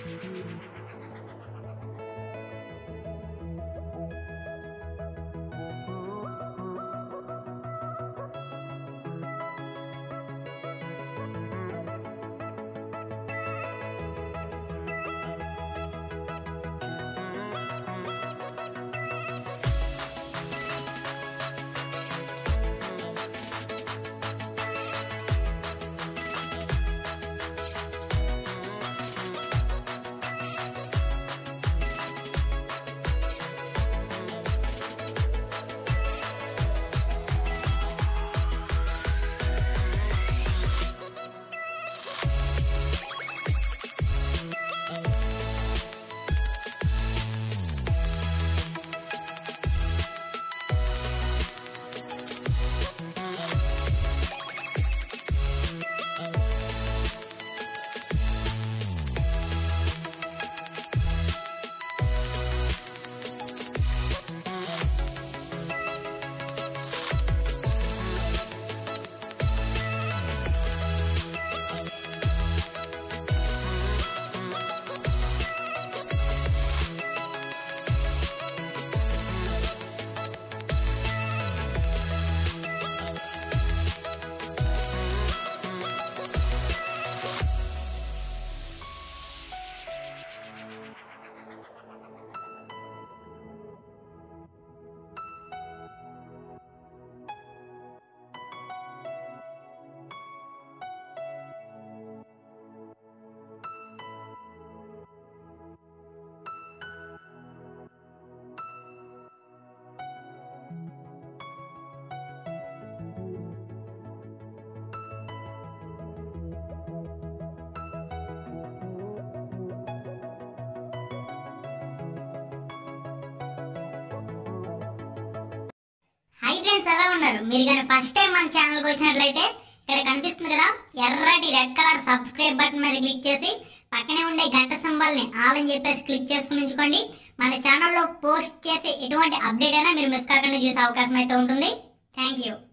Hi friends, ఎలా ఉన్నారు? మీరు కానీ ఫస్ట్ టైం మన ఛానల్కి వచ్చినట్లయితే ఇక్కడ కనిపిస్తుంది కదా ఎర్రటి రెడ్ కలర్ సబ్స్క్రైబ్ బటన్ మీద క్లిక్ చేసి పక్కనే ఉండే గంట సింబల్ని ఆల్ అని చెప్పేసి క్లిక్ చేసుకుని ఉంచుకోండి. మన ఛానల్లో పోస్ట్ చేసే ఎటువంటి అప్డేట్ అయినా మీరు మిస్ కాకుండా చూసే అవకాశం అయితే ఉంటుంది. Thank you.